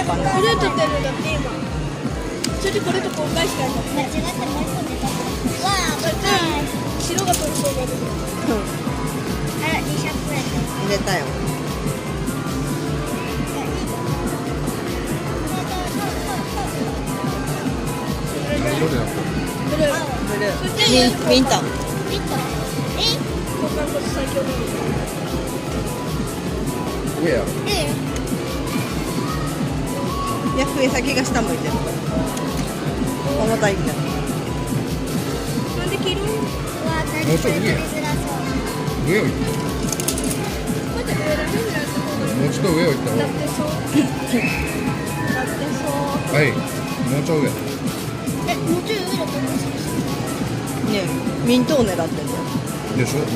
かんない。 これ取ってるんだって今。それでこれと交換したんだって。 間違ってもう一個出た。わあ、 それで白が取りそうだけど。 あら、200円。 入れたよ。 ブルー。 ブルー。 そしてミント。 ミント。 こんなこと最強だよ。 上や。 いや、笛先が下向いてる。重たいんだ。 なんで切る？ もうちょい上や。上を行っこうやって上らへんのやつ方がいい。 た。もうちょっと上を行った方がだってそう。だってそう。 はい。もうちょい上。 もうちょい上だと思う。 ねえ、ミントを狙ってんだよ。 でしょ。うん。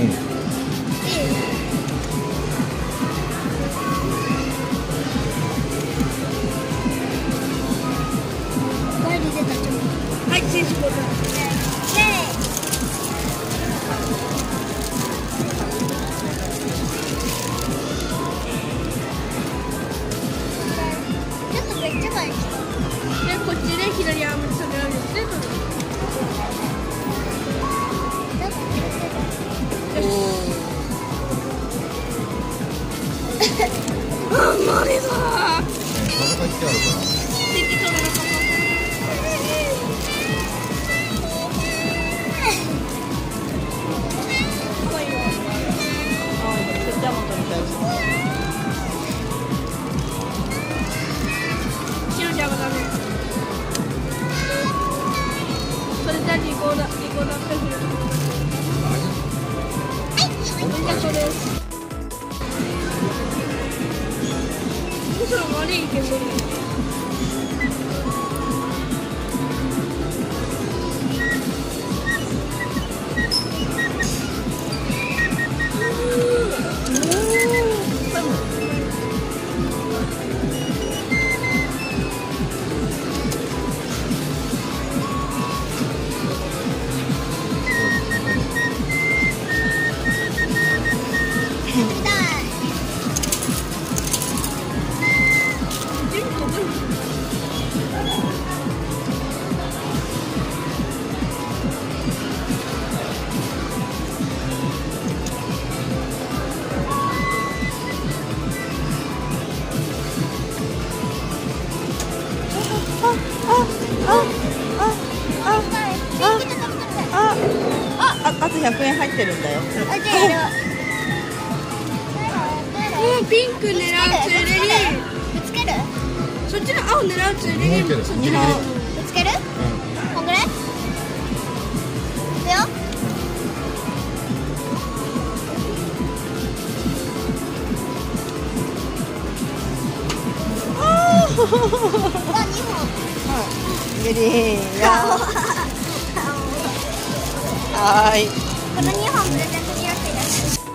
はい、選手ボタン。 ちょっとめっちゃ前に来た。 で、こっちで左アームに下げられて取る。 なんか気がする。 あんまりだー。 戦いってあるか敵取れなかった。怖いわ。 ちっちゃいもん取りたいし。 白ちゃんはダメ。それじゃリコーダーって広い。じゃあそれ。それ悪いけど。 あと100円入ってるんだよ。 ピンク狙うついでにぶつける？ そっちの青狙うついでに日本行ける。 そっち日の本ぶつける？こんぐらい？いくよ。わ、2本。 グリーンや。はーい。 この2本プレゼントしやすいです。